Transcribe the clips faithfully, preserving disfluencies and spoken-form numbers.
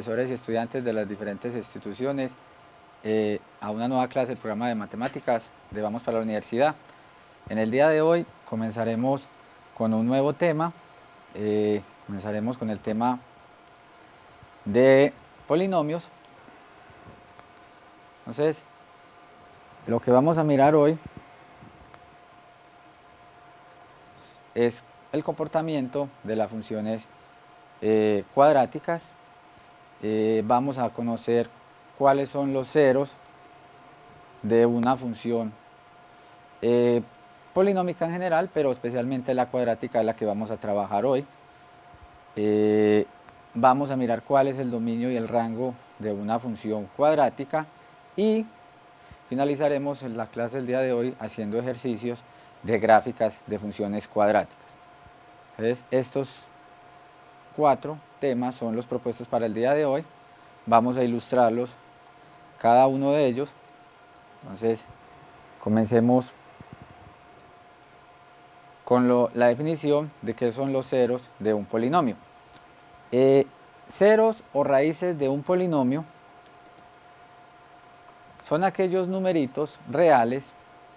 profesores y estudiantes de las diferentes instituciones eh, a una nueva clase del programa de matemáticas de Vamos para la Universidad. En el día de hoy comenzaremos con un nuevo tema, eh, comenzaremos con el tema de polinomios. Entonces, lo que vamos a mirar hoy es el comportamiento de las funciones eh, cuadráticas. Eh, vamos a conocer cuáles son los ceros de una función eh, polinómica en general, pero especialmente la cuadrática es la que vamos a trabajar hoy. Eh, vamos a mirar cuál es el dominio y el rango de una función cuadrática y finalizaremos en la clase del día de hoy haciendo ejercicios de gráficas de funciones cuadráticas. Entonces, estos cuatro temas son los propuestos para el día de hoy. Vamos a ilustrarlos cada uno de ellos. Entonces, comencemos con lo, la definición de qué son los ceros de un polinomio. Eh, ceros o raíces de un polinomio son aquellos numeritos reales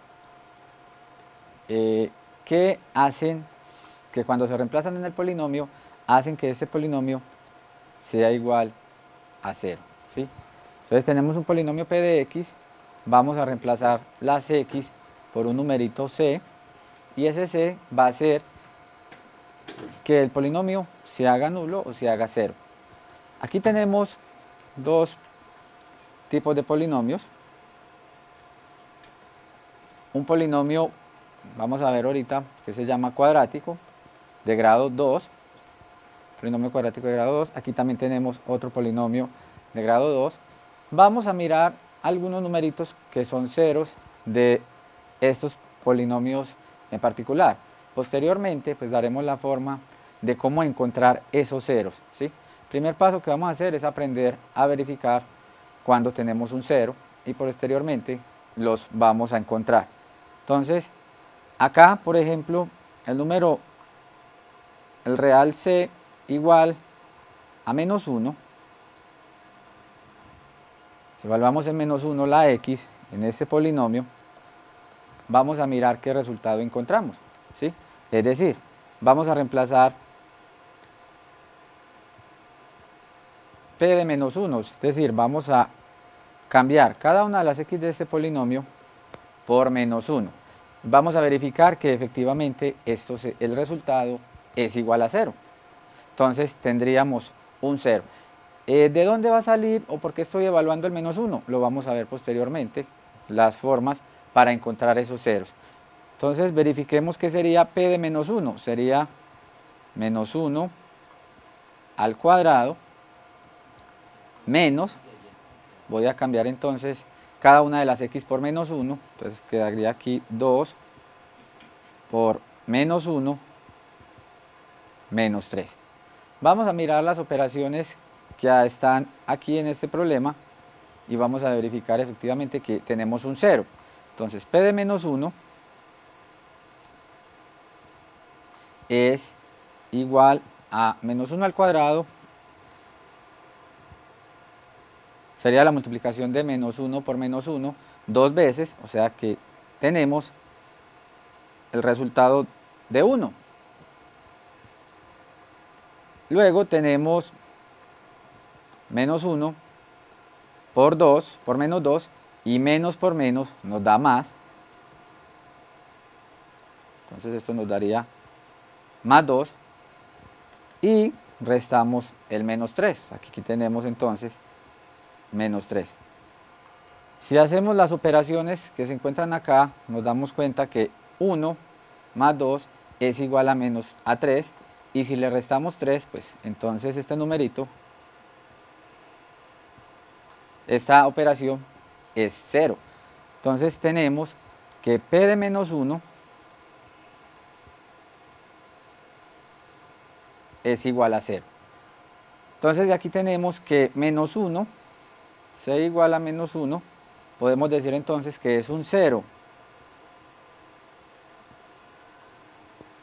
eh, que hacen que cuando se reemplazan en el polinomio hacen que este polinomio sea igual a cero, ¿sí? Entonces tenemos un polinomio p de x, vamos a reemplazar las x por un numerito c y ese c va a hacer que el polinomio se haga nulo o se haga cero. Aquí tenemos dos tipos de polinomios. Un polinomio, vamos a ver ahorita, que se llama cuadrático, de grado dos, polinomio cuadrático de grado dos. Aquí también tenemos otro polinomio de grado dos. Vamos a mirar algunos numeritos que son ceros de estos polinomios en particular. Posteriormente, pues daremos la forma de cómo encontrar esos ceros, ¿sí? El primer paso que vamos a hacer es aprender a verificar cuando tenemos un cero y posteriormente los vamos a encontrar. Entonces, acá, por ejemplo, el número, el real c igual a menos uno. Si evaluamos en menos uno la x en este polinomio, vamos a mirar qué resultado encontramos, ¿sí? Es decir, vamos a reemplazar p de menos uno, es decir, vamos a cambiar cada una de las x de este polinomio por menos uno. Vamos a verificar que efectivamente esto se, el resultado es igual a cero. Entonces tendríamos un cero. Eh, ¿De dónde va a salir o por qué estoy evaluando el menos uno? Lo vamos a ver posteriormente, las formas para encontrar esos ceros. Entonces verifiquemos qué sería p de menos uno. Sería menos uno al cuadrado menos, voy a cambiar entonces cada una de las x por menos uno, entonces quedaría aquí dos por menos uno menos tres. Vamos a mirar las operaciones que están aquí en este problema y vamos a verificar efectivamente que tenemos un cero. Entonces p de menos uno es igual a menos uno al cuadrado, sería la multiplicación de menos uno por menos uno dos veces, o sea que tenemos el resultado de uno. Luego tenemos menos uno por dos, por menos dos, y menos por menos nos da más. Entonces esto nos daría más dos y restamos el menos tres. Aquí tenemos entonces menos tres. Si hacemos las operaciones que se encuentran acá, nos damos cuenta que uno más dos es igual a menos a tres, y si le restamos tres, pues entonces este numerito, esta operación es cero. Entonces tenemos que p de menos uno es igual a cero. Entonces de aquí tenemos que menos uno, c igual a menos uno, podemos decir entonces que es un cero.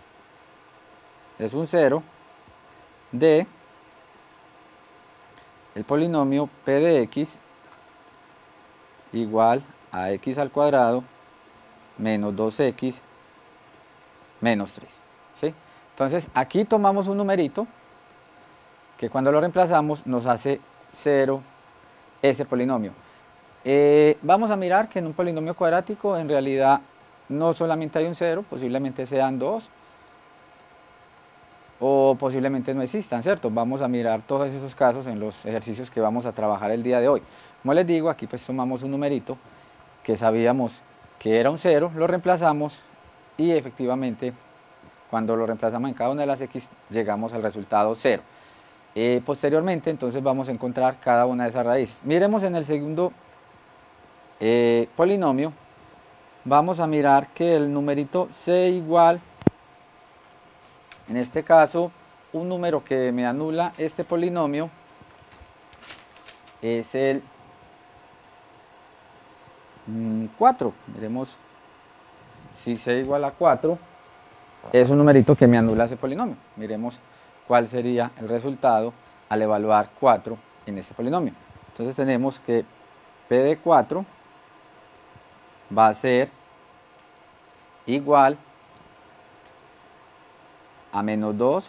Es un cero de el polinomio p de x igual a x al cuadrado menos dos x menos tres. ¿Sí? Entonces aquí tomamos un numerito que cuando lo reemplazamos nos hace cero ese polinomio. Eh, vamos a mirar que en un polinomio cuadrático en realidad no solamente hay un cero, posiblemente sean dos o posiblemente no existan, ¿cierto? Vamos a mirar todos esos casos en los ejercicios que vamos a trabajar el día de hoy. Como les digo, aquí pues tomamos un numerito que sabíamos que era un cero, lo reemplazamos y efectivamente cuando lo reemplazamos en cada una de las x llegamos al resultado cero. Eh, posteriormente entonces vamos a encontrar cada una de esas raíces. Miremos en el segundo eh, polinomio, vamos a mirar que el numerito c igual, en este caso un número que me anula este polinomio es el mm, cuatro. Miremos si c igual a cuatro es un numerito que me anula ese polinomio. Miremos cuál sería el resultado al evaluar cuatro en este polinomio. Entonces tenemos que p de cuatro va a ser igual a menos dos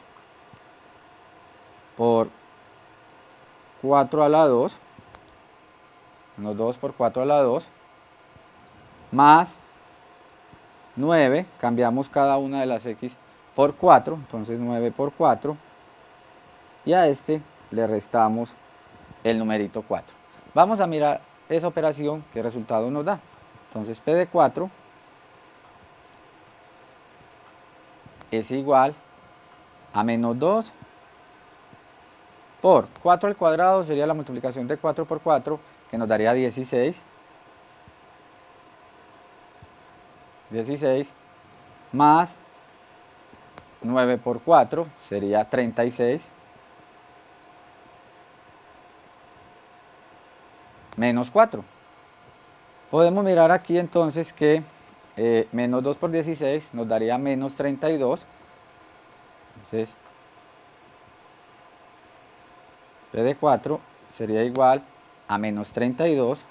por cuatro a la dos, menos dos por cuatro a la dos, más nueve, cambiamos cada una de las x por cuatro, entonces nueve por cuatro, y a este le restamos el numerito cuatro. Vamos a mirar esa operación, qué resultado nos da. Entonces p de cuatro es igual a menos dos por cuatro al cuadrado, sería la multiplicación de cuatro por cuatro, que nos daría dieciséis, dieciséis, más nueve por cuatro, sería treinta y seis, menos cuatro. Podemos mirar aquí entonces que eh, menos dos por dieciséis nos daría menos treinta y dos. Entonces, p de cuatro sería igual a menos treinta y dos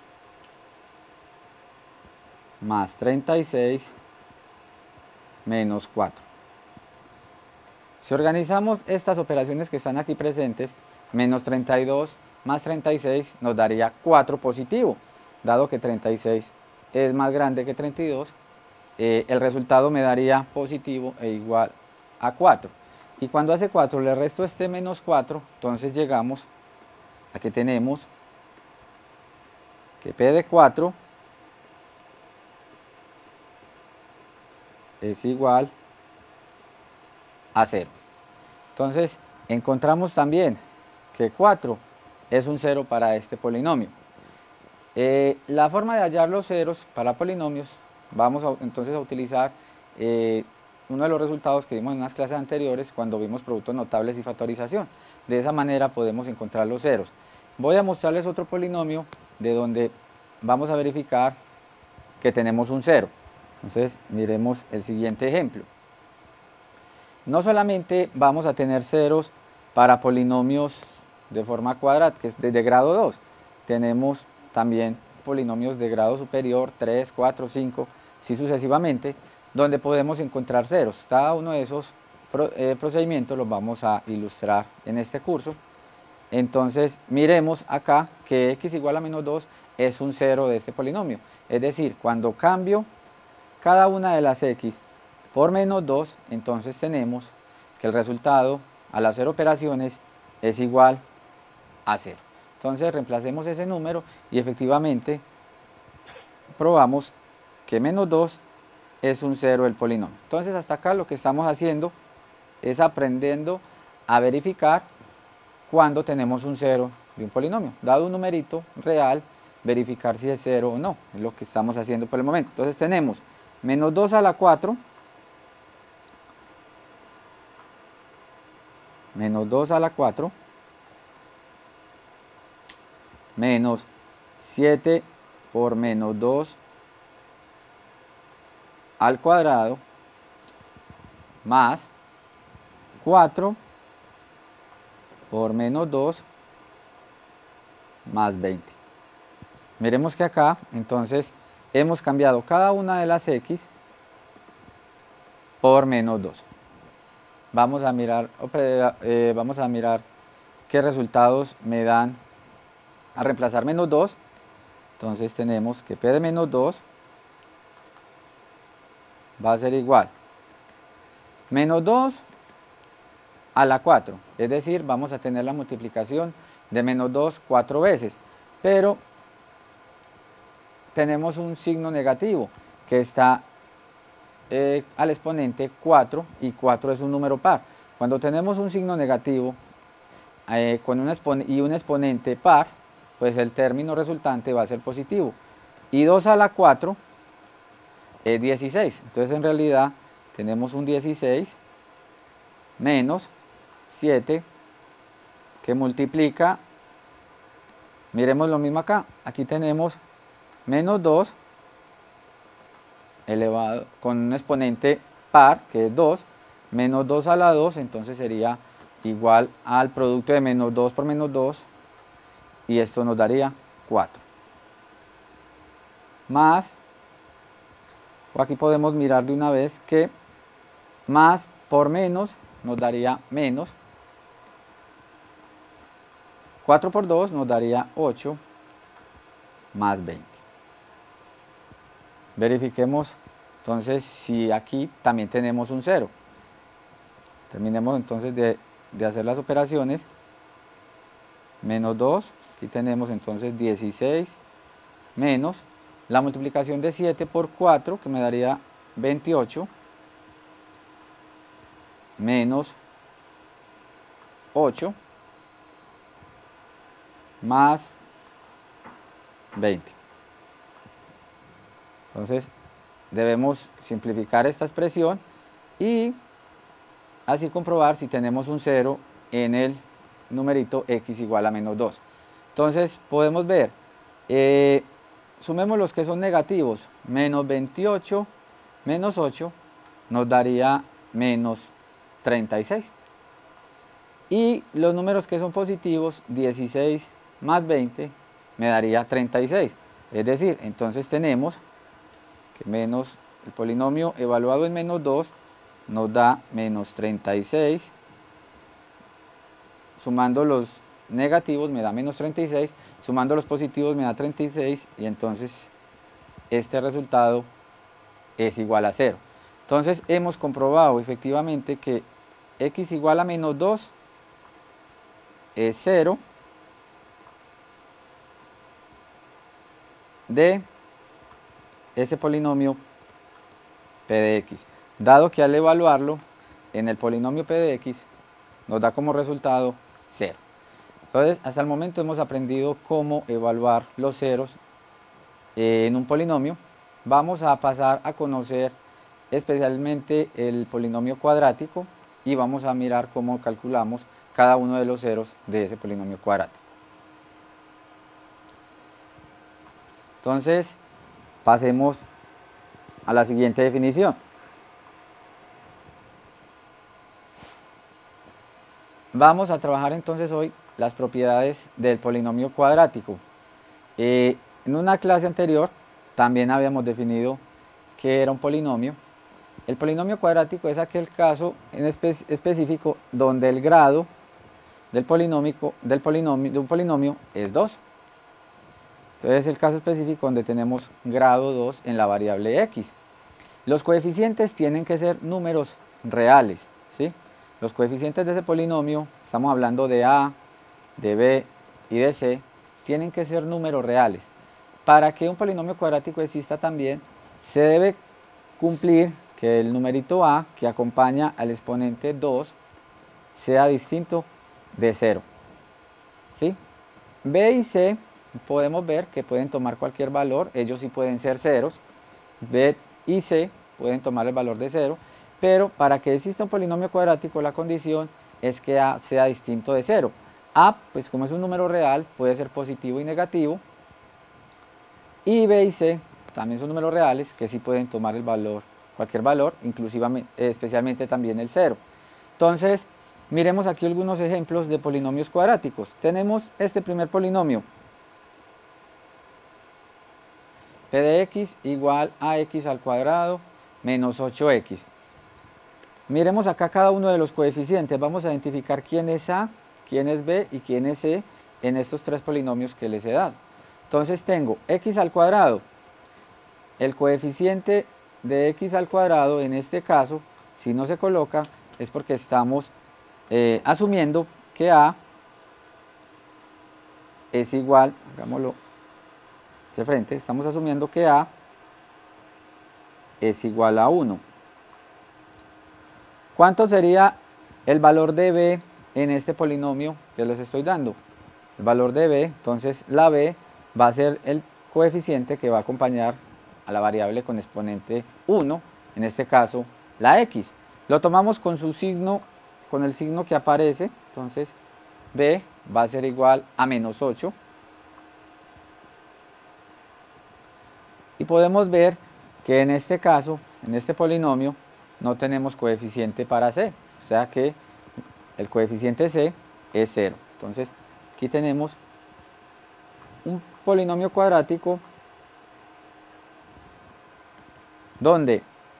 más treinta y seis menos cuatro. Si organizamos estas operaciones que están aquí presentes, menos treinta y dos más treinta y seis nos daría cuatro positivo. Dado que treinta y seis es más grande que treinta y dos, eh, el resultado me daría positivo e igual a cuatro. Y cuando hace cuatro le resto este menos cuatro, entonces llegamos a que tenemos que p de cuatro es igual a cero. Entonces encontramos también que cuatro es un cero para este polinomio. Eh, la forma de hallar los ceros para polinomios, vamos a, entonces a utilizar eh, uno de los resultados que vimos en unas clases anteriores cuando vimos productos notables y factorización. De esa manera podemos encontrar los ceros. Voy a mostrarles otro polinomio de donde vamos a verificar que tenemos un cero. Entonces miremos el siguiente ejemplo. No solamente vamos a tener ceros para polinomios de forma cuadrada, que es de, de grado dos, tenemos también polinomios de grado superior, tres, cuatro, cinco, así sucesivamente, donde podemos encontrar ceros. Cada uno de esos pro, eh, procedimientos los vamos a ilustrar en este curso. Entonces miremos acá que x igual a menos dos es un cero de este polinomio. Es decir, cuando cambio cada una de las x por menos dos, entonces tenemos que el resultado al hacer operaciones es igual a cero. Entonces reemplacemos ese número y efectivamente probamos que menos dos es un cero del polinomio. Entonces hasta acá lo que estamos haciendo es aprendiendo a verificar cuando tenemos un cero de un polinomio. Dado un numerito real, verificar si es cero o no, es lo que estamos haciendo por el momento. Entonces tenemos menos dos a la cuatro, menos dos a la cuatro, menos siete por menos dos al cuadrado, más cuatro por menos dos más veinte. Miremos que acá, entonces, hemos cambiado cada una de las x por menos dos. Vamos a mirar, eh, vamos a mirar qué resultados me dan a reemplazar menos dos. Entonces tenemos que p de menos dos va a ser igual menos dos a la cuatro, es decir, vamos a tener la multiplicación de menos dos cuatro veces, pero tenemos un signo negativo que está eh, al exponente cuatro, y cuatro es un número par. Cuando tenemos un signo negativo eh, con un expon y un exponente par, pues el término resultante va a ser positivo, y dos a la cuatro es dieciséis, entonces en realidad tenemos un dieciséis menos siete que multiplica, miremos lo mismo acá, aquí tenemos menos dos elevado con un exponente par que es dos, menos dos a la dos, entonces sería igual al producto de menos dos por menos dos, y esto nos daría cuatro. Más, o aquí podemos mirar de una vez que más por menos nos daría menos, cuatro por dos nos daría ocho, más veinte. Verifiquemos entonces si aquí también tenemos un cero. Terminemos entonces de, de hacer las operaciones. Menos dos, aquí tenemos entonces dieciséis, menos la multiplicación de siete por cuatro, que me daría veintiocho, menos ocho, más veinte. Entonces debemos simplificar esta expresión y así comprobar si tenemos un cero en el numerito x igual a menos dos. Entonces podemos ver, eh, sumemos los que son negativos, menos veintiocho menos ocho nos daría menos treinta y seis. Y los números que son positivos, dieciséis más veinte me daría treinta y seis. Es decir, entonces tenemos que menos el polinomio evaluado en menos dos nos da menos treinta y seis, sumando los negativos me da menos treinta y seis, sumando los positivos me da treinta y seis, y entonces este resultado es igual a cero. Entonces hemos comprobado efectivamente que x igual a menos dos es cero de ese polinomio p de x, dado que al evaluarlo en el polinomio p de x nos da como resultado cero. Entonces, hasta el momento hemos aprendido cómo evaluar los ceros en un polinomio. Vamos a pasar a conocer especialmente el polinomio cuadrático y vamos a mirar cómo calculamos cada uno de los ceros de ese polinomio cuadrático. Entonces, pasemos a la siguiente definición. Vamos a trabajar entonces hoy las propiedades del polinomio cuadrático. Eh, en una clase anterior también habíamos definido qué era un polinomio. El polinomio cuadrático es aquel caso en espe específico donde el grado del polinomio, del polinomio, de un polinomio es dos. Entonces es el caso específico donde tenemos grado dos en la variable x. Los coeficientes tienen que ser números reales, ¿sí? Los coeficientes de ese polinomio, estamos hablando de a, de b y de c, tienen que ser números reales. Para que un polinomio cuadrático exista también, se debe cumplir que el numerito a, que acompaña al exponente dos, sea distinto de cero, ¿sí? B y c podemos ver que pueden tomar cualquier valor, ellos sí pueden ser ceros, b y c pueden tomar el valor de cero, pero para que exista un polinomio cuadrático la condición es que a sea distinto de cero. A, pues como es un número real, puede ser positivo y negativo, y b y c también son números reales que sí pueden tomar el valor, cualquier valor, inclusivamente, especialmente también el cero. Entonces, miremos aquí algunos ejemplos de polinomios cuadráticos. Tenemos este primer polinomio, P de x igual a x al cuadrado menos ocho x. Miremos acá cada uno de los coeficientes, vamos a identificar quién es A, quién es B y quién es C en estos tres polinomios que les he dado. Entonces tengo x al cuadrado, el coeficiente de x al cuadrado en este caso, si no se coloca, es porque estamos eh, asumiendo que A es igual, hagámoslo de frente, estamos asumiendo que A es igual a uno. ¿Cuánto sería el valor de B en este polinomio que les estoy dando? El valor de B, entonces la B va a ser el coeficiente que va a acompañar a la variable con exponente uno, en este caso la X. Lo tomamos con su signo, con el signo que aparece, entonces B va a ser igual a menos ocho. Y podemos ver que en este caso, en este polinomio, no tenemos coeficiente para C, o sea que el coeficiente C es cero. Entonces aquí tenemos un polinomio cuadrático donde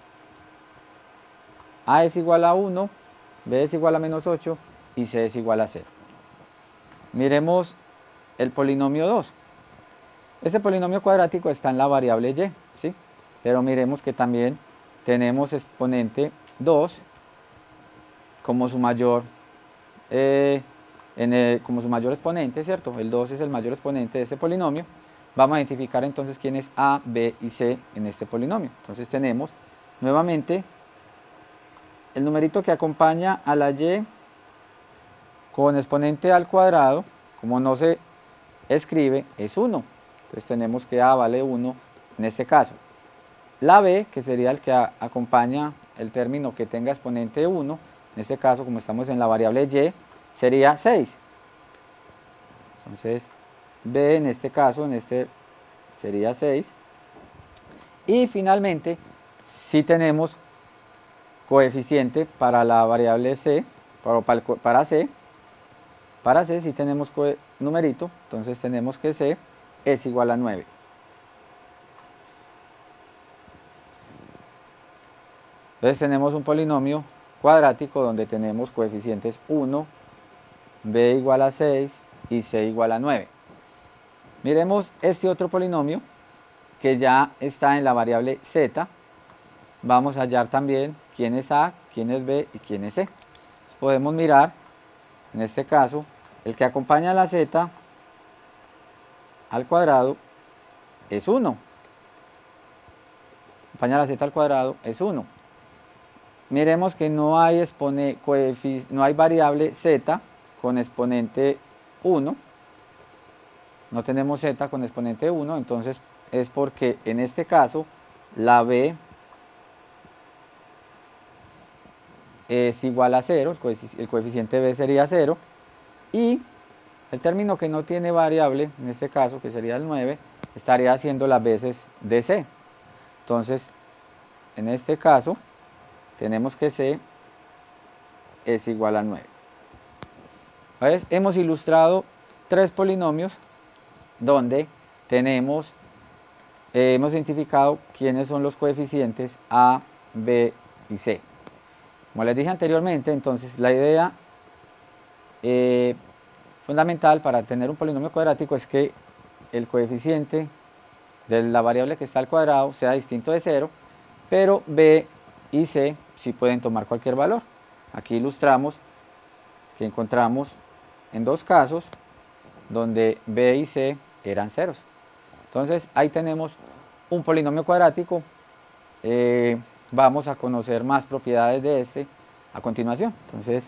A es igual a uno, B es igual a menos ocho y C es igual a cero. Miremos el polinomio dos. Este polinomio cuadrático está en la variable y, ¿sí? Pero miremos que también tenemos exponente dos como su mayor eh, en el, como su mayor exponente, ¿cierto? El dos es el mayor exponente de este polinomio. Vamos a identificar entonces quién es A, B y C en este polinomio. Entonces tenemos nuevamente el numerito que acompaña a la y con exponente al cuadrado, como no se escribe, es uno. Entonces tenemos que A vale uno en este caso. La B, que sería el que acompaña el término que tenga exponente uno, en este caso, como estamos en la variable y, sería seis. Entonces, B en este caso, en este sería seis. Y finalmente, si tenemos coeficiente para la variable C, para, para C, para C si tenemos numerito, entonces tenemos que C es igual a nueve. Entonces tenemos un polinomio cuadrático donde tenemos coeficientes uno, B igual a seis y C igual a nueve. Miremos este otro polinomio que ya está en la variable z. Vamos a hallar también quién es A, quién es B y quién es C. Entonces podemos mirar, en este caso, el que acompaña a la z al cuadrado es uno. Acompaña a la z al cuadrado es uno. Miremos que no hay, expone, no hay variable z con exponente uno. No tenemos z con exponente uno, entonces es porque en este caso la b es igual a cero, el coeficiente b sería cero, y el término que no tiene variable, en este caso que sería el nueve, estaría haciendo las veces de c. Entonces, en este caso, tenemos que c es igual a nueve. ¿Ves? Hemos ilustrado tres polinomios donde tenemos, eh, hemos identificado quiénes son los coeficientes a, b y c. Como les dije anteriormente, entonces la idea eh, fundamental para tener un polinomio cuadrático es que el coeficiente de la variable que está al cuadrado sea distinto de cero, pero b y c sí pueden tomar cualquier valor. Aquí ilustramos que encontramos en dos casos donde b y c eran ceros. Entonces ahí tenemos un polinomio cuadrático. Eh, vamos a conocer más propiedades de este a continuación. Entonces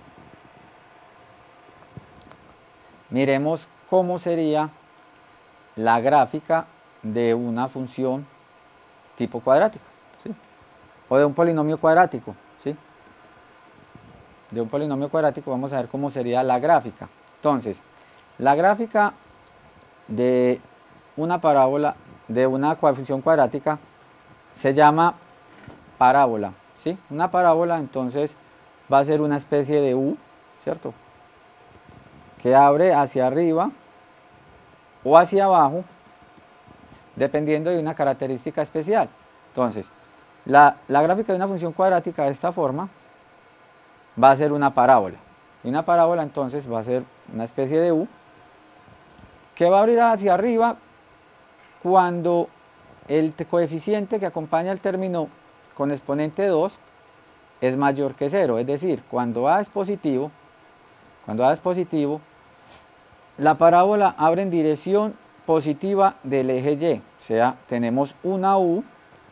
miremos cómo sería la gráfica de una función tipo cuadrático, ¿sí? O de un polinomio cuadrático, ¿sí? De un polinomio cuadrático vamos a ver cómo sería la gráfica. Entonces, la gráfica de una parábola, de una función cuadrática, se llama parábola, ¿sí? Una parábola entonces va a ser una especie de U, ¿cierto? Que abre hacia arriba o hacia abajo dependiendo de una característica especial. Entonces, la, la gráfica de una función cuadrática de esta forma va a ser una parábola. Y una parábola entonces va a ser una especie de U que va a abrir hacia arriba cuando el coeficiente que acompaña el término con exponente dos es mayor que cero, es decir, cuando A es positivo, cuando A es positivo, la parábola abre en dirección positiva del eje Y, o sea, tenemos una U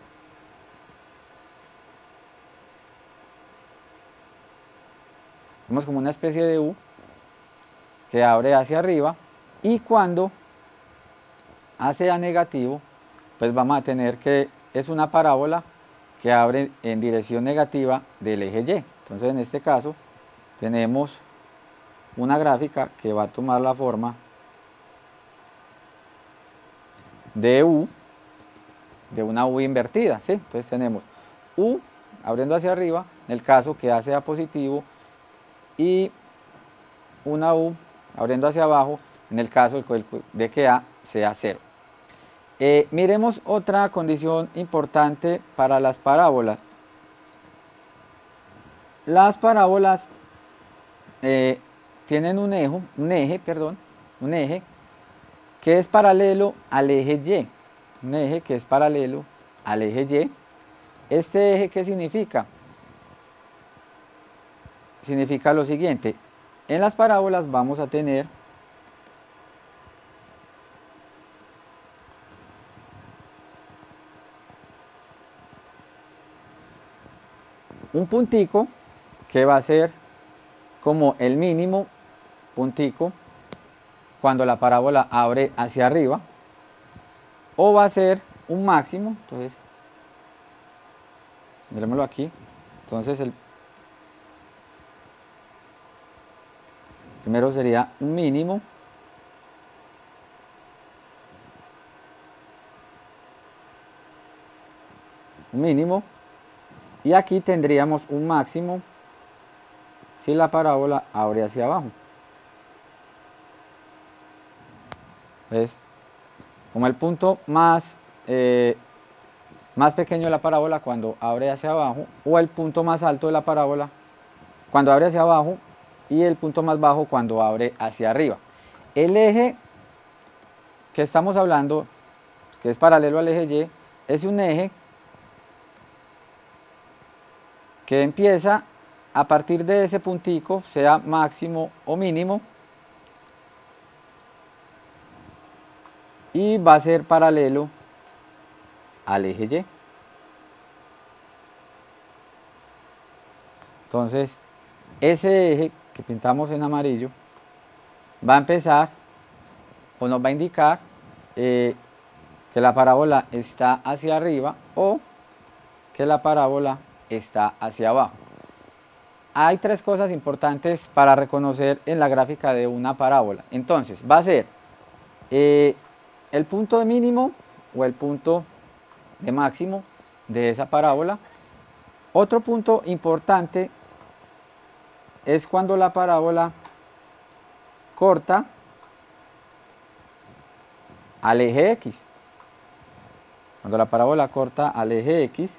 vemos como una especie de U que abre hacia arriba, y cuando A sea negativo, pues vamos a tener que es una parábola que abre en dirección negativa del eje Y. Entonces en este caso tenemos una gráfica que va a tomar la forma de U, de una U invertida, ¿sí? Entonces tenemos U abriendo hacia arriba, en el caso que A sea positivo, y una U abriendo hacia abajo, en el caso de que A sea cero. Eh, miremos otra condición importante para las parábolas. Las parábolas eh, tienen un eje, un eje, perdón, un eje que es paralelo al eje Y, un eje que es paralelo al eje Y. Este eje, ¿qué significa? Significa lo siguiente: en las parábolas vamos a tener un puntico que va a ser como el mínimo puntico cuando la parábola abre hacia arriba, o va a ser un máximo. Entonces, miremoslo aquí. Entonces el primero sería un mínimo, un mínimo, y aquí tendríamos un máximo si la parábola abre hacia abajo. Es como el punto más, eh, más pequeño de la parábola cuando abre hacia abajo, o el punto más alto de la parábola cuando abre hacia abajo, y el punto más bajo cuando abre hacia arriba. El eje que estamos hablando, que es paralelo al eje Y, es un eje que empieza a partir de ese puntico, sea máximo o mínimo, y va a ser paralelo al eje Y. Entonces, ese eje que pintamos en amarillo va a empezar, o nos va a indicar eh, que la parábola está hacia arriba o que la parábola está hacia abajo. Hay tres cosas importantes para reconocer en la gráfica de una parábola. Entonces, va a ser eh, el punto de mínimo o el punto de máximo de esa parábola. Otro punto importante es cuando la parábola corta al eje X. Cuando la parábola corta al eje X,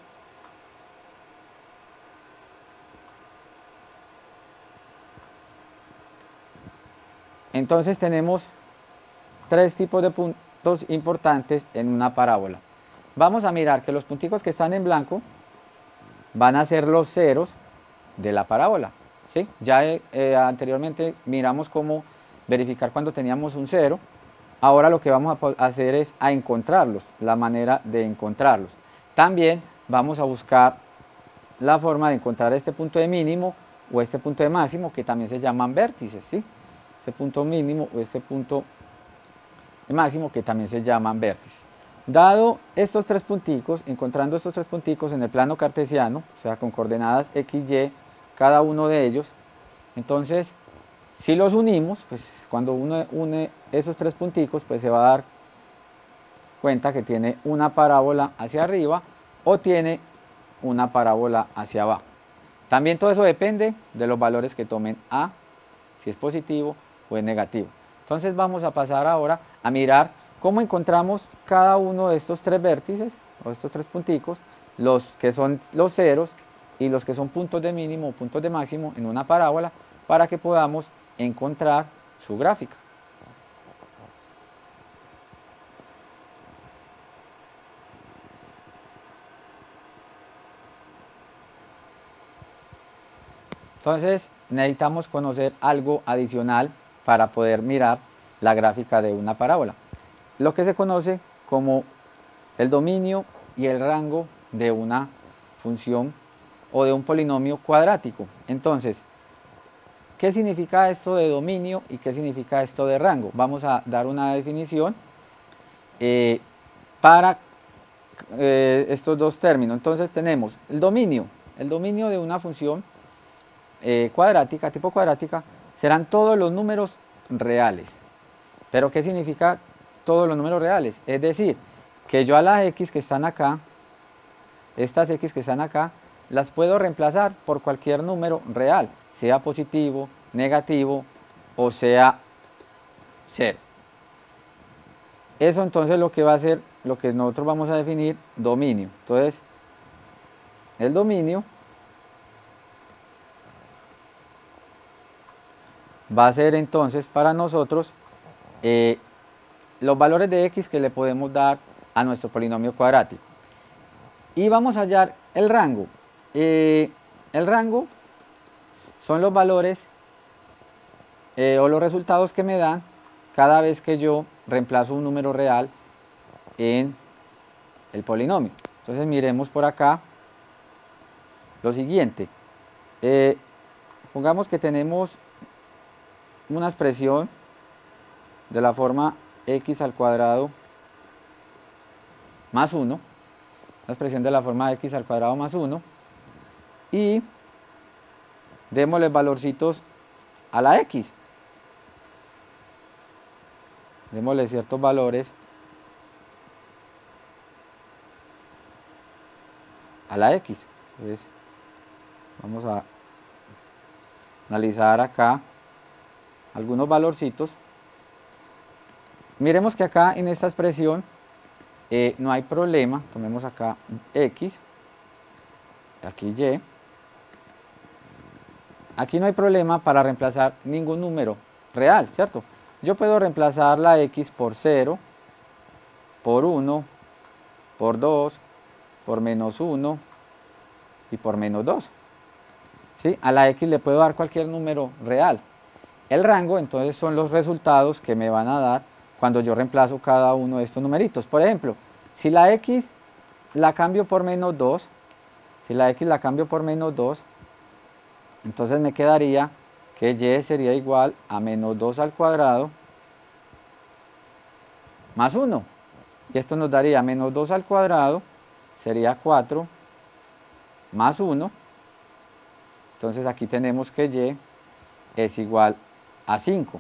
entonces tenemos tres tipos de puntos importantes en una parábola. Vamos a mirar que los punticos que están en blanco van a ser los ceros de la parábola, ¿sí? Ya eh, eh, anteriormente miramos cómo verificar cuando teníamos un cero. Ahora lo que vamos a hacer es a encontrarlos, la manera de encontrarlos. También vamos a buscar la forma de encontrar este punto de mínimo o este punto de máximo, que también se llaman vértices, ¿sí? Este punto mínimo o este punto de máximo, que también se llaman vértices. Dado estos tres punticos, encontrando estos tres punticos en el plano cartesiano, o sea, con coordenadas X, Y, cada uno de ellos, entonces, si los unimos, pues cuando uno une esos tres punticos, pues se va a dar cuenta que tiene una parábola hacia arriba o tiene una parábola hacia abajo. También todo eso depende de los valores que tomen A, si es positivo o es negativo. Entonces vamos a pasar ahora a mirar ¿Cómo encontramos cada uno de estos tres vértices, o estos tres punticos, los que son los ceros y los que son puntos de mínimo o puntos de máximo en una parábola, para que podamos encontrar su gráfica? Entonces necesitamos conocer algo adicional para poder mirar la gráfica de una parábola, lo que se conoce como el dominio y el rango de una función o de un polinomio cuadrático. Entonces, ¿qué significa esto de dominio y qué significa esto de rango? Vamos a dar una definición eh, para eh, estos dos términos. Entonces tenemos el dominio. El dominio de una función eh, cuadrática, tipo cuadrática, serán todos los números reales. ¿Pero qué significa todos los números reales? Es decir, que yo a las x que están acá, estas x que están acá, las puedo reemplazar por cualquier número real, sea positivo, negativo o sea cero. Eso entonces lo que va a ser, lo que nosotros vamos a definir, dominio. Entonces, el dominio va a ser entonces para nosotros eh, los valores de x que le podemos dar a nuestro polinomio cuadrático. Y vamos a hallar el rango. Eh, el rango son los valores eh, o los resultados que me dan cada vez que yo reemplazo un número real en el polinomio. Entonces miremos por acá lo siguiente. Eh, pongamos que tenemos una expresión de la forma x al cuadrado más uno, la expresión de la forma de x al cuadrado más uno, y démosle valorcitos a la x, démosle ciertos valores a la x. Entonces, vamos a analizar acá algunos valorcitos. Miremos que acá en esta expresión eh, no hay problema. Tomemos acá x, aquí y. Aquí no hay problema para reemplazar ningún número real, ¿cierto? Yo puedo reemplazar la x por cero, por uno, por dos, por menos uno y por menos dos. ¿Sí? A la x le puedo dar cualquier número real. El rango entonces son los resultados que me van a dar cuando yo reemplazo cada uno de estos numeritos. Por ejemplo, si la x la cambio por menos dos, si la x la cambio por menos dos, entonces me quedaría que y sería igual a menos dos al cuadrado más uno. Y esto nos daría menos dos al cuadrado, sería cuatro más uno. Entonces aquí tenemos que y es igual a cinco.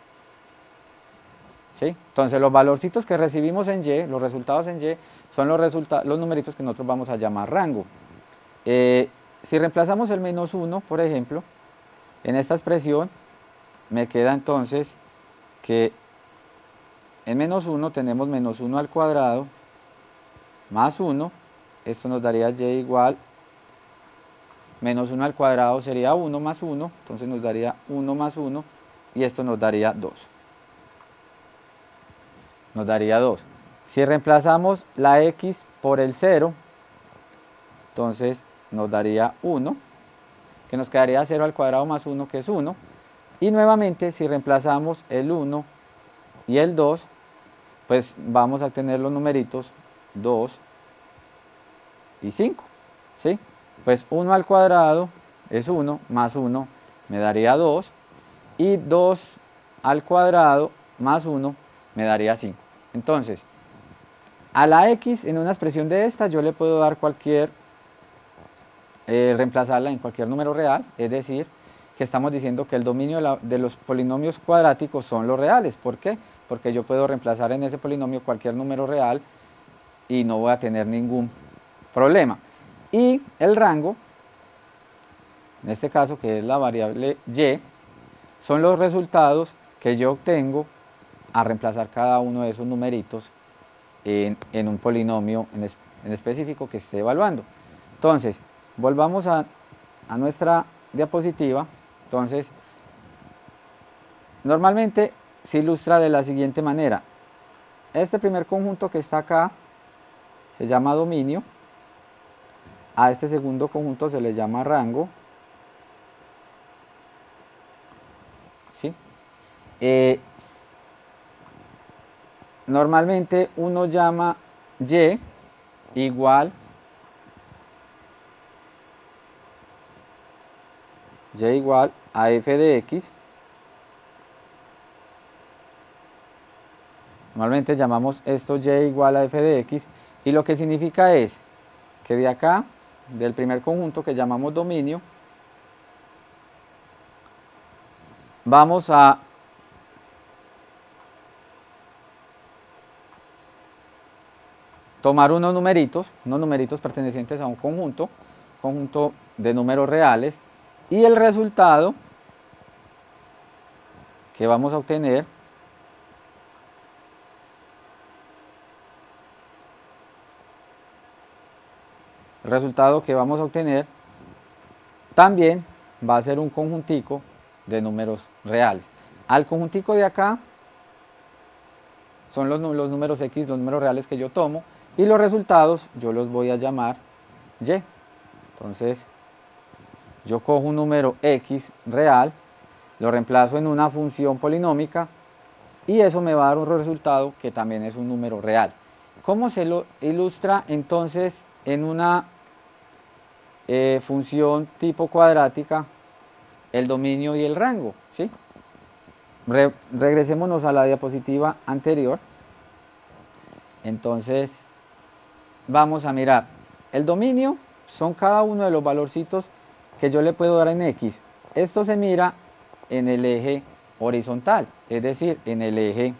¿Sí? Entonces los valorcitos que recibimos en y, los resultados en y, son los, resulta los numeritos que nosotros vamos a llamar rango. Eh, si reemplazamos el menos uno, por ejemplo, en esta expresión, me queda entonces que en menos uno tenemos menos uno al cuadrado más uno, esto nos daría y igual, menos uno al cuadrado sería uno más uno, entonces nos daría uno más uno, y esto nos daría dos. Nos daría dos. Si reemplazamos la x por el cero, entonces nos daría uno, que nos quedaría cero al cuadrado más uno, que es uno. Y nuevamente, si reemplazamos el uno y el dos, pues vamos a tener los numeritos dos y cinco. ¿Sí? Pues uno al cuadrado es uno, más uno me daría dos, y dos al cuadrado más uno me daría cinco. Entonces, a la x en una expresión de esta yo le puedo dar cualquier, eh, reemplazarla en cualquier número real, es decir, que estamos diciendo que el dominio de, la, de los polinomios cuadráticos son los reales. ¿Por qué? Porque yo puedo reemplazar en ese polinomio cualquier número real y no voy a tener ningún problema. Y el rango, en este caso que es la variable y, son los resultados que yo obtengo a reemplazar cada uno de esos numeritos en, en un polinomio en, es, en específico que esté evaluando. Entonces, volvamos a, a nuestra diapositiva. Entonces, normalmente se ilustra de la siguiente manera. Este primer conjunto que está acá se llama dominio. A este segundo conjunto se le llama rango. ¿Sí? Eh, normalmente uno llama Y igual Y igual a f de x. Normalmente llamamos esto Y igual a f de x, y lo que significa es que de acá, del primer conjunto que llamamos dominio, vamos a tomar unos numeritos, unos numeritos pertenecientes a un conjunto, conjunto de números reales, y el resultado que vamos a obtener el resultado que vamos a obtener también va a ser un conjuntico de números reales. Al conjuntico de acá son los, los números X, los números reales que yo tomo, y los resultados yo los voy a llamar Y. Entonces, yo cojo un número X real, lo reemplazo en una función polinómica, y eso me va a dar un resultado que también es un número real. ¿Cómo se lo ilustra entonces en una eh, función tipo cuadrática el dominio y el rango? ¿Sí? Re regresémonos a la diapositiva anterior. Entonces, vamos a mirar. El dominio son cada uno de los valorcitos que yo le puedo dar en X. Esto se mira en el eje horizontal, es decir, en el eje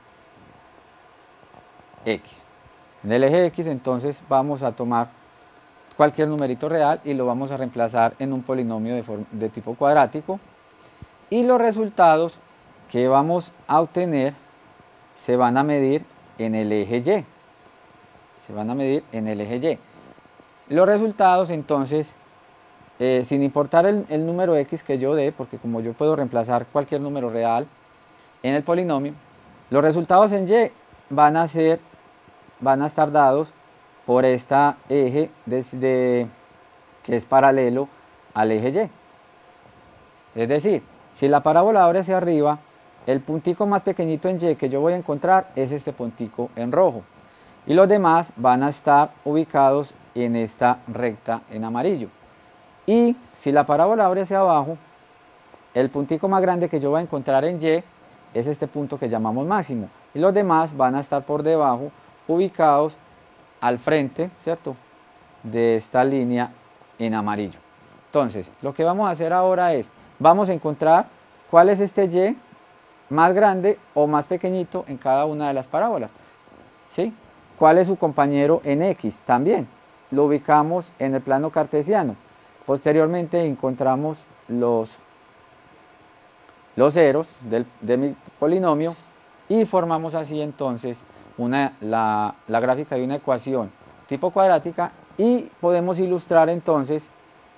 X. En el eje X, entonces, vamos a tomar cualquier numerito real y lo vamos a reemplazar en un polinomio de, de tipo cuadrático. Y los resultados que vamos a obtener se van a medir en el eje Y. Se van a medir en el eje Y. Los resultados, entonces, eh, sin importar el, el número X que yo dé, porque como yo puedo reemplazar cualquier número real en el polinomio, los resultados en Y van a ser, van a estar dados por este eje desde, que es paralelo al eje Y. Es decir, si la parábola abre hacia arriba, el puntico más pequeñito en Y que yo voy a encontrar es este puntico en rojo, y los demás van a estar ubicados en esta recta en amarillo. Y si la parábola abre hacia abajo, el puntico más grande que yo voy a encontrar en Y es este punto que llamamos máximo, y los demás van a estar por debajo, ubicados al frente, ¿cierto?, de esta línea en amarillo. Entonces, lo que vamos a hacer ahora es, vamos a encontrar cuál es este Y más grande o más pequeñito en cada una de las parábolas, ¿sí? ¿Cuál es su compañero en X? También lo ubicamos en el plano cartesiano. Posteriormente encontramos los, los ceros del, de mi polinomio, y formamos así entonces una, la, la gráfica de una ecuación tipo cuadrática, y podemos ilustrar entonces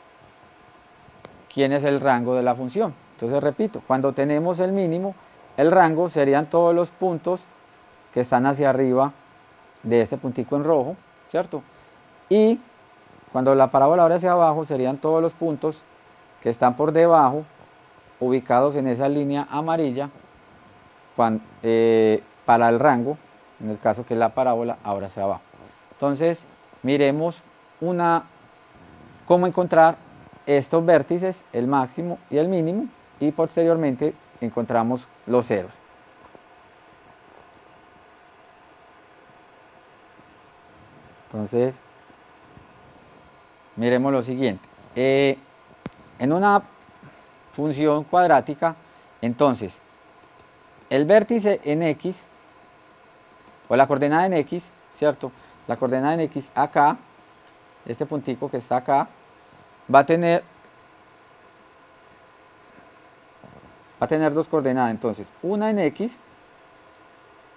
quién es el rango de la función. Entonces repito, cuando tenemos el mínimo, el rango serían todos los puntos que están hacia arriba de este puntico en rojo, ¿cierto? Y cuando la parábola abre hacia abajo, serían todos los puntos que están por debajo, ubicados en esa línea amarilla, cuando, eh, para el rango, en el caso que la parábola abra hacia abajo. Entonces, miremos una, cómo encontrar estos vértices, el máximo y el mínimo, y posteriormente encontramos los ceros. Entonces, miremos lo siguiente. Eh, en una función cuadrática, entonces, el vértice en X, o la coordenada en X, ¿cierto? La coordenada en X acá, este puntico que está acá, va a tener, va a tener dos coordenadas, entonces, una en X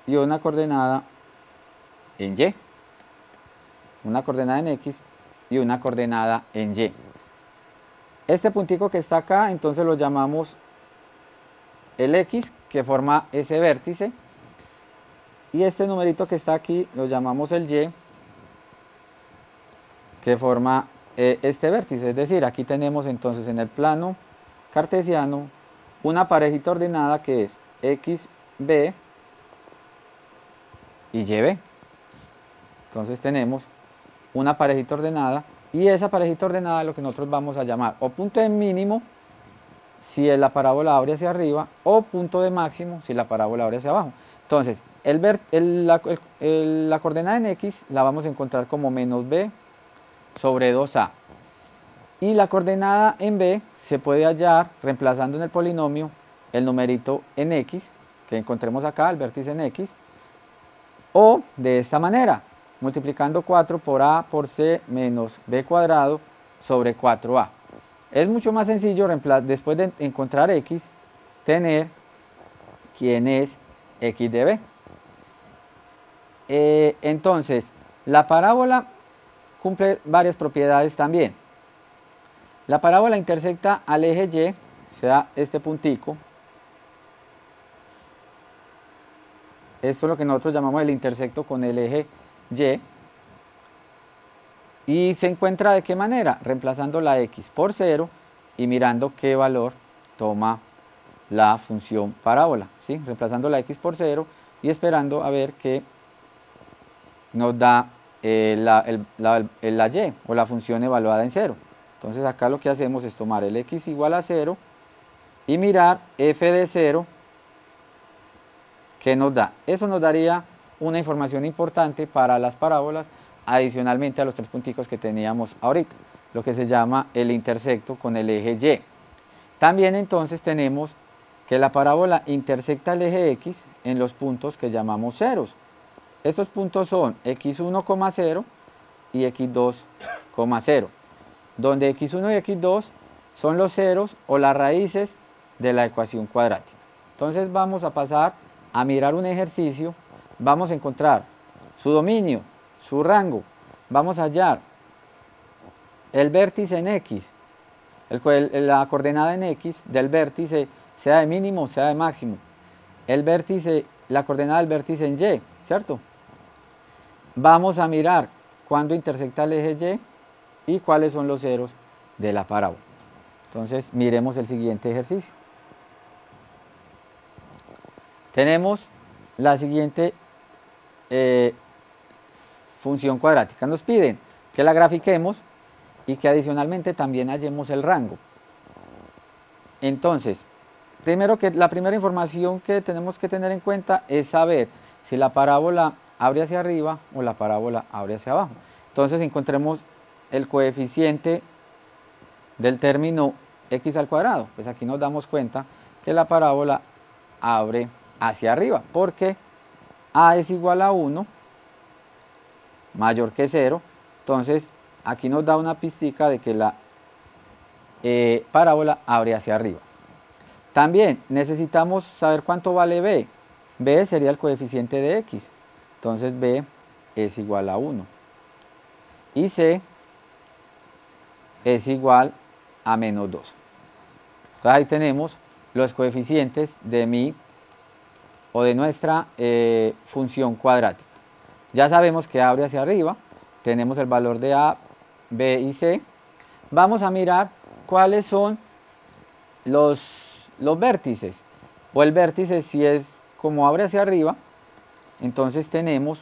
y una coordenada en Y. Una coordenada en X y una coordenada en Y. Este puntico que está acá, entonces lo llamamos el X, que forma ese vértice. Y este numerito que está aquí lo llamamos el Y, que forma eh, este vértice. Es decir, aquí tenemos entonces en el plano cartesiano una parejita ordenada que es X B y Y B. Entonces tenemos una parejita ordenada, y esa parejita ordenada es lo que nosotros vamos a llamar o punto de mínimo si la parábola abre hacia arriba, o punto de máximo si la parábola abre hacia abajo. Entonces, el ver, el, la, el, el, la coordenada en X la vamos a encontrar como menos B sobre dos A. Y la coordenada en B se puede hallar reemplazando en el polinomio el numerito en X, que encontremos acá, el vértice en X, o de esta manera, multiplicando cuatro por A por C menos B cuadrado sobre cuatro A. Es mucho más sencillo, después de encontrar X, tener quién es X de B. Eh, entonces, la parábola cumple varias propiedades también. La parábola intersecta al eje Y, o sea, este puntico. Esto es lo que nosotros llamamos el intersecto con el eje Y. ¿Y se encuentra de qué manera? Reemplazando la X por cero y mirando qué valor toma la función parábola, ¿sí? Reemplazando la X por cero y esperando a ver qué nos da eh, la, el, la, el, la Y o la función evaluada en cero. Entonces acá lo que hacemos es tomar el X igual a cero y mirar F de cero, ¿qué nos da? Eso nos daría una información importante para las parábolas, adicionalmente a los tres punticos que teníamos ahorita, lo que se llama el intersecto con el eje Y. También entonces tenemos que la parábola intersecta el eje X en los puntos que llamamos ceros. Estos puntos son equis uno, cero y equis dos, cero, donde equis uno y equis dos son los ceros o las raíces de la ecuación cuadrática. Entonces vamos a pasar a mirar un ejercicio, vamos a encontrar su dominio, su rango, vamos a hallar el vértice en X, el, la coordenada en X del vértice, sea de mínimo o sea de máximo, el vértice, la coordenada del vértice en Y, ¿cierto? Vamos a mirar cuándo intersecta el eje Y y cuáles son los ceros de la parábola. Entonces miremos el siguiente ejercicio. Tenemos la siguiente eh, función cuadrática. Nos piden que la grafiquemos y que adicionalmente también hallemos el rango. Entonces, primero que la primera información que tenemos que tener en cuenta es saber si la parábola abre hacia arriba o la parábola abre hacia abajo. Entonces encontremos el coeficiente del término x al cuadrado. Pues aquí nos damos cuenta que la parábola abre hacia arriba, porque a es igual a uno, mayor que cero. Entonces aquí nos da una pistica de que la eh, parábola abre hacia arriba. También necesitamos saber cuánto vale b. b sería el coeficiente de x. Entonces b es igual a uno. Y c es igual a menos dos. Entonces ahí tenemos los coeficientes de mi o de nuestra eh, función cuadrática. Ya sabemos que abre hacia arriba, tenemos el valor de a, b y c. Vamos a mirar cuáles son los, los vértices, o el vértice si es como abre hacia arriba. Entonces tenemos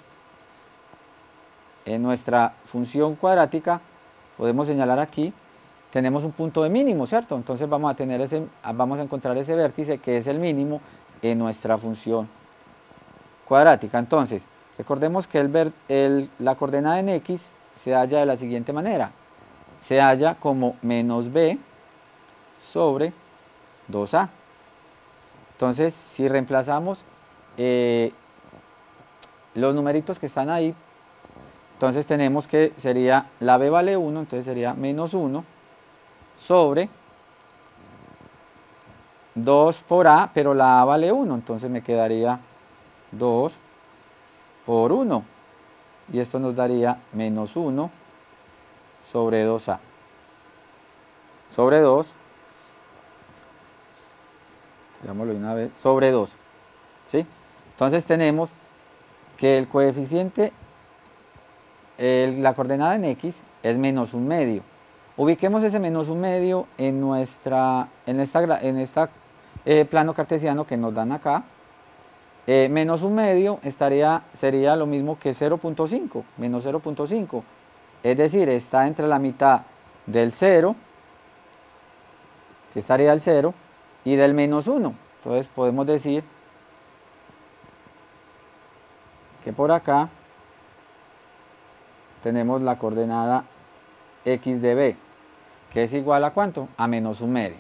en nuestra función cuadrática, podemos señalar aquí, tenemos un punto de mínimo, ¿cierto? Entonces vamos a, tener ese, vamos a encontrar ese vértice que es el mínimo en nuestra función cuadrática. Entonces, recordemos que el ver, el, la coordenada en x se halla de la siguiente manera. Se halla como menos b sobre dos a. Entonces, si reemplazamos eh, los numeritos que están ahí, entonces tenemos que sería, la b vale uno, entonces sería menos uno sobre dos por a, pero la a vale uno, entonces me quedaría dos por uno. Y esto nos daría menos uno sobre dos a. Sobre dos. Digámoslo de una vez. Sobre dos. ¿Sí? Entonces tenemos que el coeficiente, el, la coordenada en X es menos un medio. Ubiquemos ese menos un medio en nuestra, en esta, en esta eh, plano cartesiano que nos dan acá. Eh, menos un medio estaría, sería lo mismo que cero punto cinco, menos cero punto cinco. Es decir, está entre la mitad del cero, que estaría el cero, y del menos uno. Entonces podemos decir que por acá tenemos la coordenada x de b, que es igual a ¿cuánto? A menos un medio.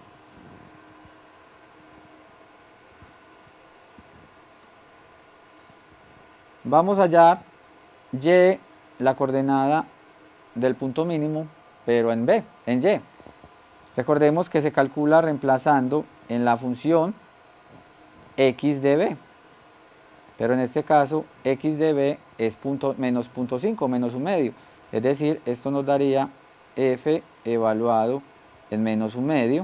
Vamos a hallar y, la coordenada del punto mínimo, pero en b, en y. Recordemos que se calcula reemplazando en la función x de b, pero en este caso x de b es punto, menos punto cinco, menos un medio. Es decir, esto nos daría f evaluado en menos un medio.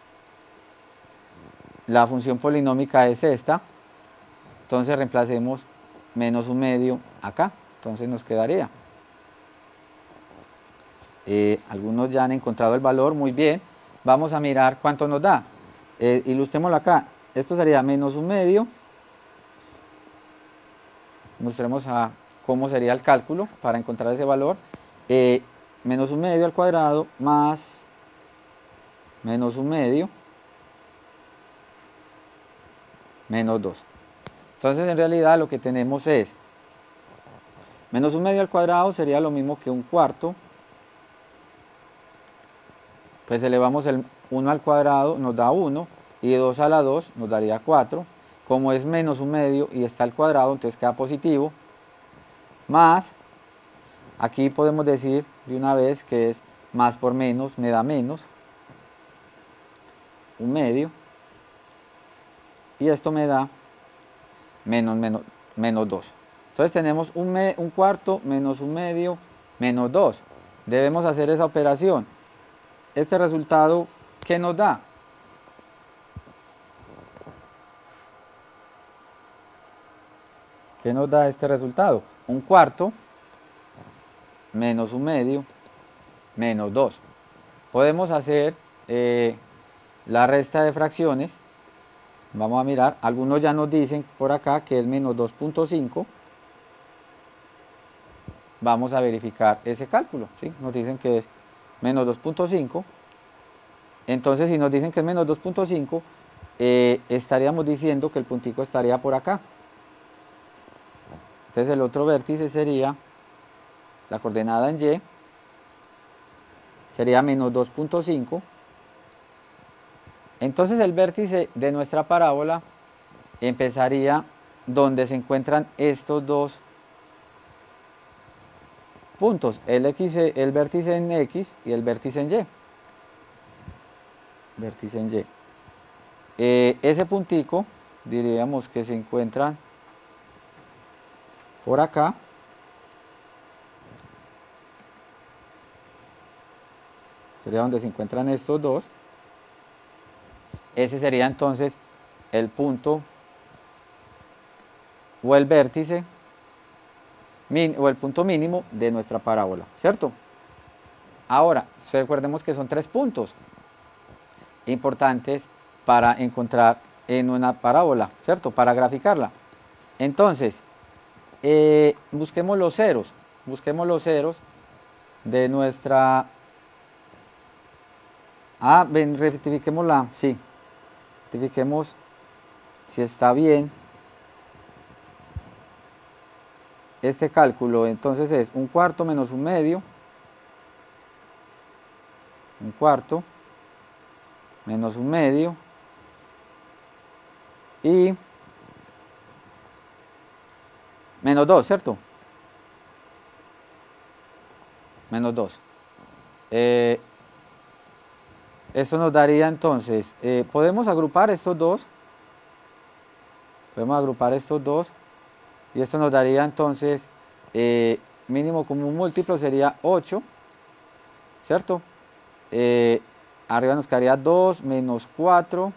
La función polinómica es esta, entonces reemplacemos menos un medio acá, entonces nos quedaría. Eh, algunos ya han encontrado el valor, muy bien. Vamos a mirar cuánto nos da. Eh, ilustrémoslo acá. Esto sería menos un medio. Mostremos a cómo sería el cálculo para encontrar ese valor. Eh, menos un medio al cuadrado más menos un medio menos dos. Entonces en realidad lo que tenemos es menos un medio al cuadrado sería lo mismo que un cuarto. Pues elevamos el uno al cuadrado, nos da uno, y dos a la dos nos daría cuatro. Como es menos un medio y está al cuadrado, entonces queda positivo. Más, aquí podemos decir de una vez que es más por menos, me da menos un medio. Y esto me da menos, menos, menos dos. Entonces tenemos un, me, un cuarto menos un medio menos dos. Debemos hacer esa operación. Este resultado, ¿qué nos da? ¿Qué nos da este resultado? Un cuarto menos un medio menos dos. Podemos hacer eh, la resta de fracciones. Vamos a mirar, algunos ya nos dicen por acá que es menos dos punto cinco. Vamos a verificar ese cálculo, ¿sí? Nos dicen que es menos dos punto cinco. Entonces si nos dicen que es menos dos punto cinco, eh, estaríamos diciendo que el puntico estaría por acá. Entonces el otro vértice sería, la coordenada en y, sería menos dos punto cinco. Entonces el vértice de nuestra parábola empezaría donde se encuentran estos dos puntos, el, X, el vértice en X y el vértice en Y. Vértice en Y. Eh, ese puntico diríamos que se encuentra por acá. Sería donde se encuentran estos dos. Ese sería entonces el punto o el vértice min, o el punto mínimo de nuestra parábola, ¿cierto? Ahora, recordemos que son tres puntos importantes para encontrar en una parábola, ¿cierto? Para graficarla. Entonces, eh, busquemos los ceros, busquemos los ceros de nuestra... Ah, ven, rectifiquémosla, sí. Rectifiquemos si está bien este cálculo. Entonces es un cuarto menos un medio, un cuarto menos un medio y menos dos, ¿cierto? Menos dos. Eh, Esto nos daría entonces, eh, podemos agrupar estos dos, podemos agrupar estos dos, y esto nos daría entonces eh, mínimo común múltiplo sería ocho, ¿cierto? Eh, arriba nos quedaría dos menos cuatro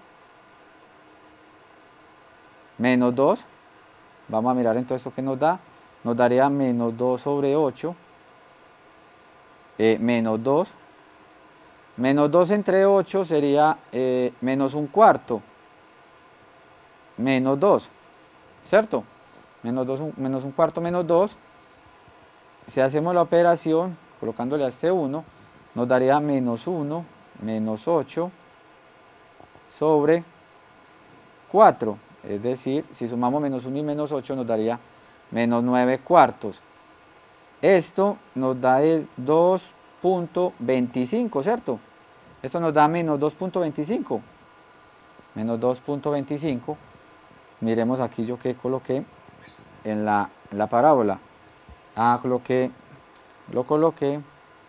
menos dos. Vamos a mirar entonces esto que nos da. Nos daría menos dos sobre ocho, eh, menos dos. Menos dos entre ocho sería eh, menos un cuarto, menos dos, ¿cierto? Menos, dos, menos un cuarto menos dos. Si hacemos la operación, colocándole a este uno, nos daría menos uno, menos ocho, sobre cuatro. Es decir, si sumamos menos uno y menos ocho, nos daría menos nueve cuartos. Esto nos da dos punto veinticinco, ¿cierto? Esto nos da menos dos punto veinticinco. Menos dos punto veinticinco. Miremos aquí yo que coloqué en la, en la parábola. Ah, coloqué, lo coloqué,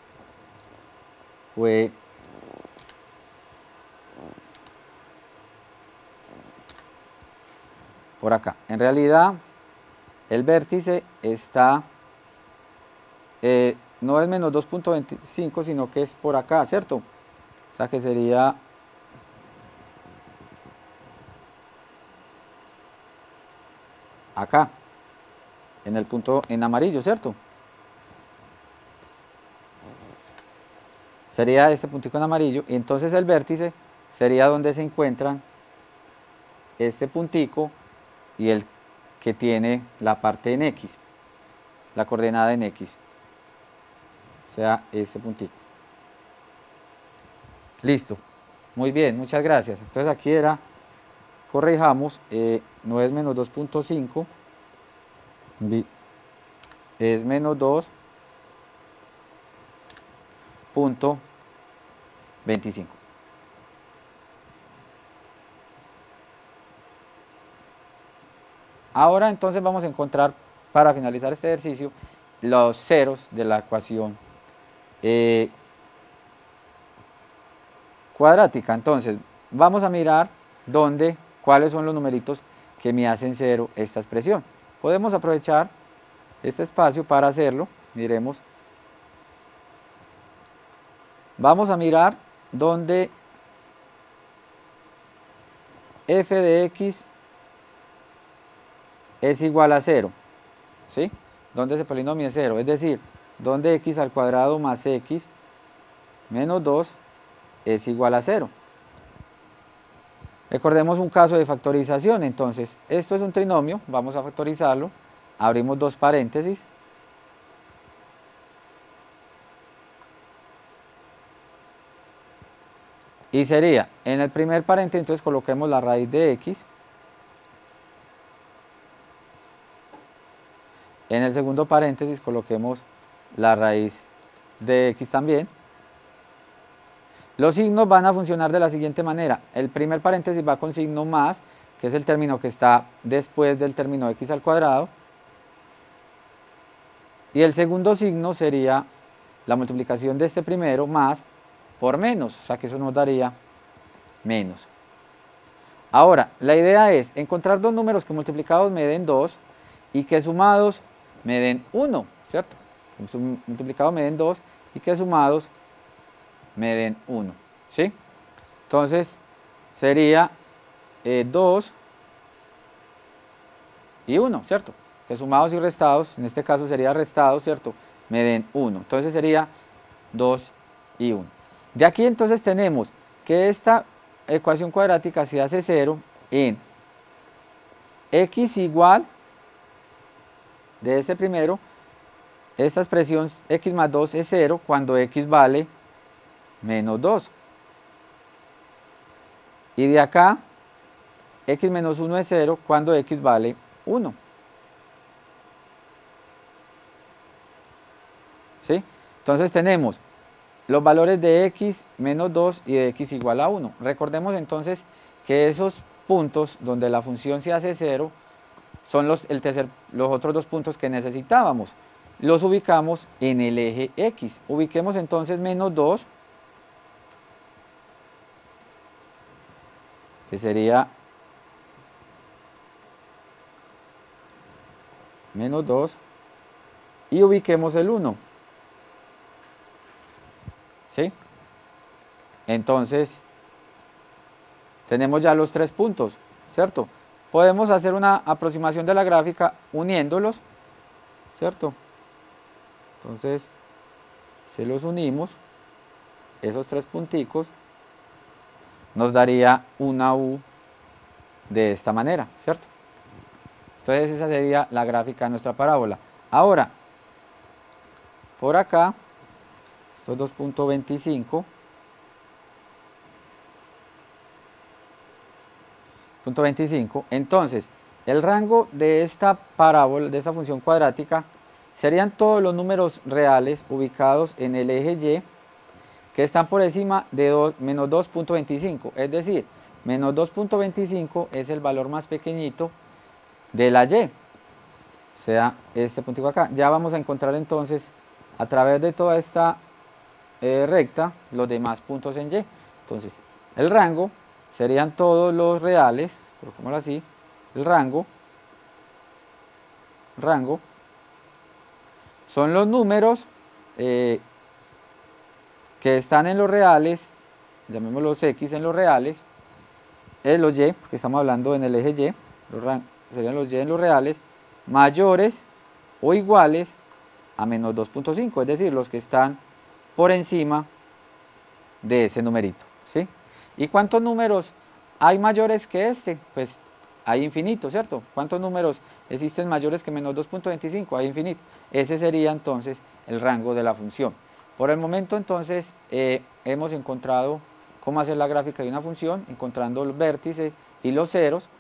fue por acá. En realidad, el vértice está, eh, no es menos dos punto veinticinco, sino que es por acá, ¿cierto? O sea que sería acá, en el punto en amarillo, ¿cierto? Sería este puntico en amarillo, y entonces el vértice sería donde se encuentran este puntico y el que tiene la parte en X, la coordenada en X, o sea, este puntico. Listo, muy bien, muchas gracias. Entonces aquí era, corrijamos, eh, no es menos dos punto cinco, es menos dos punto veinticinco. Ahora entonces vamos a encontrar, para finalizar este ejercicio, los ceros de la ecuación eh, cuadrática. Entonces vamos a mirar dónde, cuáles son los numeritos que me hacen cero esta expresión. Podemos aprovechar este espacio para hacerlo. Miremos. Vamos a mirar dónde f de x es igual a cero, ¿sí? Donde ese polinomio es cero, es decir, donde x al cuadrado más x menos dos es igual a cero. Recordemos un caso de factorización. Entonces, esto es un trinomio, vamos a factorizarlo, abrimos dos paréntesis, y sería, en el primer paréntesis, entonces coloquemos la raíz de x, en el segundo paréntesis coloquemos la raíz de x también. Los signos van a funcionar de la siguiente manera. El primer paréntesis va con signo más, que es el término que está después del término x al cuadrado. Y el segundo signo sería la multiplicación de este primero más por menos, o sea que eso nos daría menos. Ahora, la idea es encontrar dos números que multiplicados me den dos y que sumados me den uno, ¿cierto? Que multiplicados me den dos y que sumados me den uno, ¿sí? Entonces, sería eh, dos y uno, ¿cierto? Que sumados y restados, en este caso sería restados, ¿cierto? Me den uno. Entonces sería dos y uno. De aquí entonces tenemos que esta ecuación cuadrática se hace cero en x igual de este primero, esta expresión x más dos es cero cuando x vale menos dos. Y de acá, x menos uno es cero cuando x vale uno. ¿Sí? Entonces tenemos los valores de x menos dos y de x igual a uno. Recordemos entonces que esos puntos donde la función se hace cero son los, el tercer, los otros dos puntos que necesitábamos. Los ubicamos en el eje x. Ubiquemos entonces menos dos, que sería menos dos, y ubiquemos el uno. ¿Sí? Entonces, tenemos ya los tres puntos, ¿cierto? Podemos hacer una aproximación de la gráfica uniéndolos, ¿cierto? Entonces, si los unimos, esos tres punticos, nos daría una U de esta manera, ¿cierto? Entonces esa sería la gráfica de nuestra parábola. Ahora, por acá, estos dos punto veinticinco, punto veinticinco, entonces el rango de esta parábola, de esta función cuadrática, serían todos los números reales ubicados en el eje Y que están por encima de menos dos punto veinticinco, es decir, menos dos punto veinticinco es el valor más pequeñito de la Y, sea este puntico acá. Ya vamos a encontrar entonces a través de toda esta eh, recta los demás puntos en Y. Entonces el rango serían todos los reales, coloquémoslo así, el rango, rango, son los números eh, que están en los reales, llamémoslos X en los reales, es los Y, porque estamos hablando en el eje Y, los serían los Y en los reales, mayores o iguales a menos dos punto cinco, es decir, los que están por encima de ese numerito, ¿sí? ¿Y cuántos números hay mayores que este? Pues hay infinito, ¿cierto? ¿Cuántos números existen mayores que menos dos punto veinticinco? Hay infinito. Ese sería entonces el rango de la función. Por el momento entonces eh, hemos encontrado cómo hacer la gráfica de una función, encontrando el vértice y los ceros,